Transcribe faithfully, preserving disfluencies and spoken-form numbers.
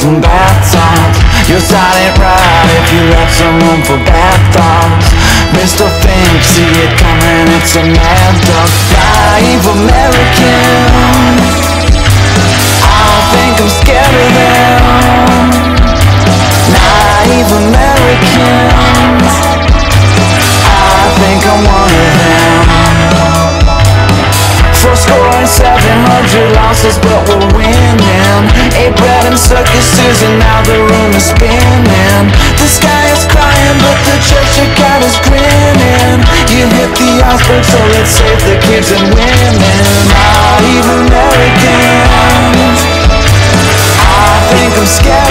and bad thoughts. You're silent right if you left some room for bad thoughts. Mister Fink, see it coming, it's a mad dog. Naive Americans, I think I'm scared of them. Naive Americans, I think I'm one of them. Four score and seven hundred losses, but we're winning. Ate bread and circuses, and now the room is spinning. The sky is crying, but the church cat is grinning. You hit the iceberg, so let's save the kids and women. Naive Americans, I think I'm scared